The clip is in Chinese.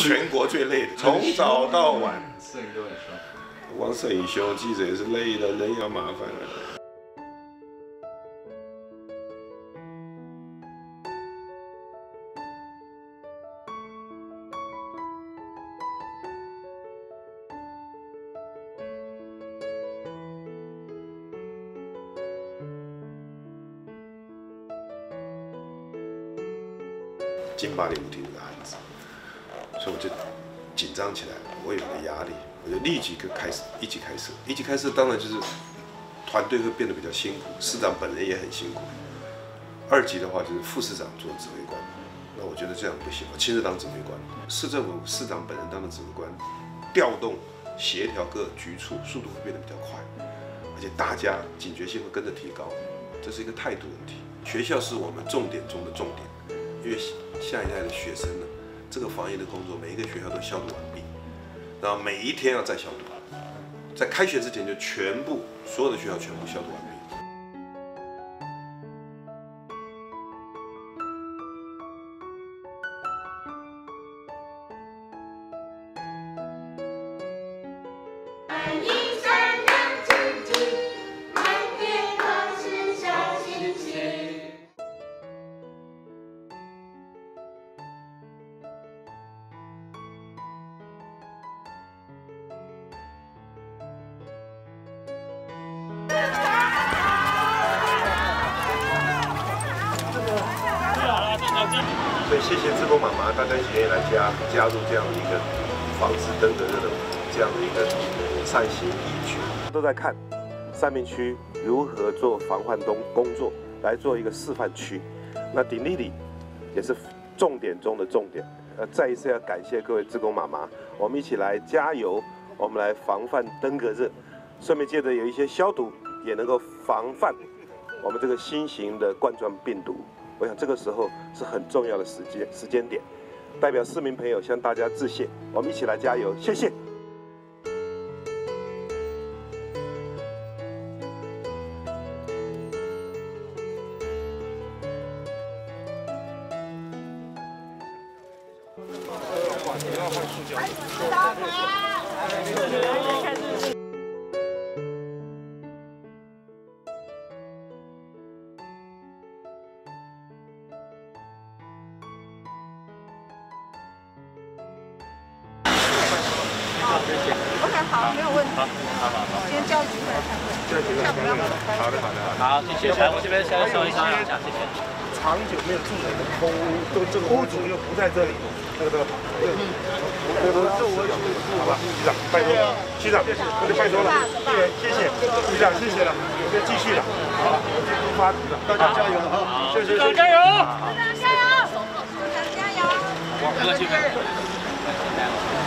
全国最累的，从早到晚。 摄影都很凶。 光摄影凶，记者也是累的，人也要麻烦了。金8.5题这个案子，所以我就紧张起来了，我有个压力，我就立即一级开设。一级开设当然就是团队会变得比较辛苦，市长本人也很辛苦。2级的话就是副市长做指挥官，那我觉得这样不行，我亲自当指挥官，市政府市长本人当的指挥官，调动协调各局处速度会变得比较快，而且大家警觉性会跟着提高，这是一个态度问题。学校是我们重点中的重点，因为下一代的学生呢，这个防疫的工作，每一个学校都消毒完毕，然后每一天要再消毒，在开学之前就所有的学校全部消毒完毕。所以谢谢志工妈妈，大家一起愿意来加入这样的一个防治登革热的这样的一个善行义举，都在看三民区如何做防患工作，来做一个示范区。那鼎力里也是重点中的重点。再一次要感谢各位志工妈妈，我们一起来加油，我们来防范登革热，顺便借着有一些消毒，也能够防范我们这个新型的冠状病毒。我想这个时候是很重要的时间点，代表市民朋友向大家致谢，我们一起来加油，谢谢。 OK， 好，没有问题。好，先叫几位， 好的，好，谢谢。来，我这边先稍微商量一下，谢谢。 长久没有住人的空屋，这个屋主又不在这里，这个，好吧，局长，拜托，局长，那就拜托了，谢谢，局长，谢谢了，我们继续了，好了，我们出发，大家加油啊！谢谢， 局长加油！ 加油！加油！ 不客气。